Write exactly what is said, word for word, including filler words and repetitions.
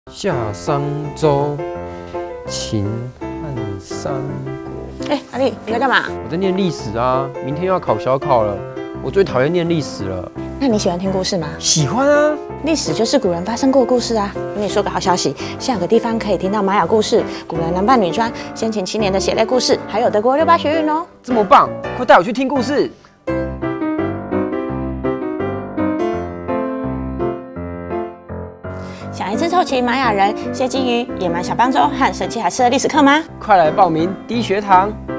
夏商周，秦汉三国。 哎、欸，阿丽，你在干嘛？ 我在念历史啊，明天又要考小考了。我最讨厌念历史了。 那你喜欢听故事吗？ 喜欢啊。 历史就是古人发生过的故事啊。跟你说个好消息，现在有个地方可以听到玛雅故事、古人男扮女装、先秦七年的血泪故事，还有德国六八学运哦。 这么棒，快带我去听故事。 想一次凑齐玛雅人、谢金鱼、野蛮小邦州和神奇海狮的历史课吗？ 快来报名低学堂。